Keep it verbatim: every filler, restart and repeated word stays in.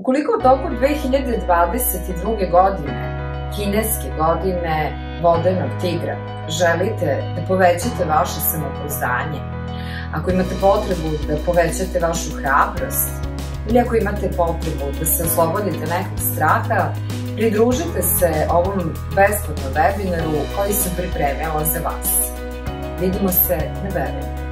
Ukoliko u toku dve hiljade dvadeset druge. godine, kineske godine vodenog tigra, želite da povećate vaše samopouzdanje, ako imate potrebu da povećate vašu hrabrost ili ako imate potrebu da se oslobodite nekog straha, pridružite se ovom besplatnom webinaru koji sam pripremila za vas. Vidimo se na webinar.